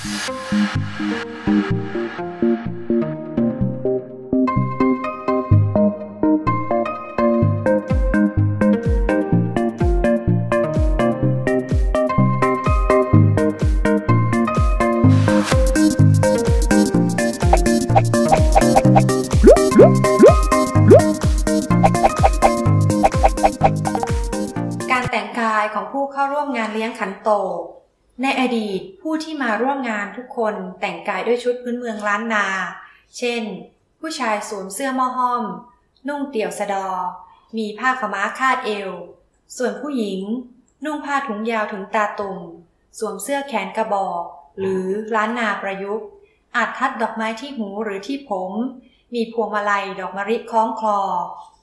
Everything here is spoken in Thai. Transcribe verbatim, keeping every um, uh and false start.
การแต่งกายของผู้เข้าร่วมงานเลี้ยงขันโตกในอดีตผู้ที่มาร่วมงานทุกคนแต่งกายด้วยชุดพื้นเมืองล้านนาเช่นผู้ชายสวมเสื้อหม้อห้อมนุ่งเตี่ยวสะดอมีผ้าขาวม้าคาดเอวส่วนผู้หญิงนุ่งผ้าถุงยาวถึงตาตุ่มสวมเสื้อแขนกระบอกหรือล้านนาประยุกต์อาจทัดดอกไม้ที่หูหรือที่ผมมีพวงมาลัยดอกมะลิคล้องคลอ